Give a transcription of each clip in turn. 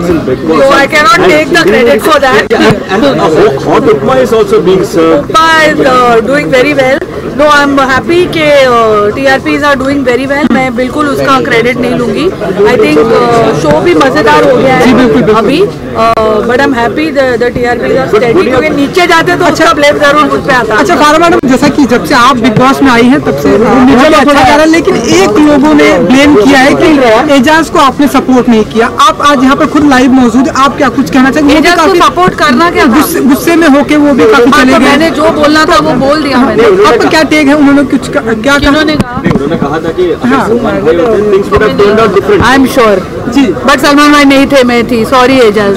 things in Big Boss. So I cannot take the credit for that. And hot upma is also being served. Upma is doing very well. No, I'm happy कि TRPs are doing very well. मैं बिल्कुल उसका credit नहीं लूँगी. I think show भी मज़ेदार हो गया है अभी. But I'm happy the TRPs are steady. क्योंकि नीचे जाते तो उसका ब्लेम जरूर मुझ पे आता. अच्छा फारा मैडम, जैसा कि जब से आप बिग बॉस में आई हैं तब से मुझे अच्छा जा रहा है, लेकिन एक लोगों ने ब्लेम किया है कि एजाज को आपने सपोर्ट नहीं किया. आप आज यहाँ पर खुद लाइव मौजूद, आप क्या कुछ कहना चाहेंगे? एजाज को सपोर्ट करना क्या था? गुस्से में होके वो भी काफी चले गए. मैंने जो बोलना था वो बोल दिया मैंने. आपका क्या टेक है? उन्होंने कुछ क्या कहा? उन्होंने कहा था कि आई एम श्योर जी, बट सलमान भाई नहीं थे, मैं थी. सॉरी एजाज.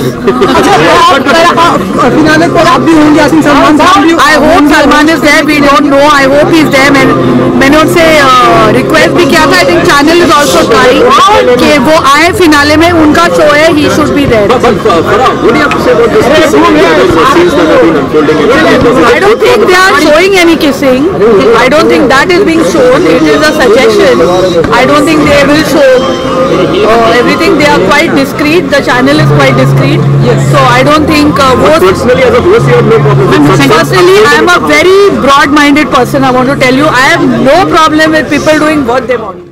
फिनाले पर आप भी होंगे, सलमान साहब भी. I hope Salman is there. We don't know. I hope he is there. मैंने उनसे रिक्वेस्ट भी किया था. I think channel is also trying कि वो आए फिनाले में. उनका शो है, he should be there. I don't think they are showing any kissing. I don't think that is being shown. It is a suggestion. I don't think they will show everything. They are quite discreet. The channel is quite discreet. Yes. So I don't think. Personally, as a host, you have no problem. Personally, I am a very broad-minded person. I want to tell you, I have no problem with people doing what they want.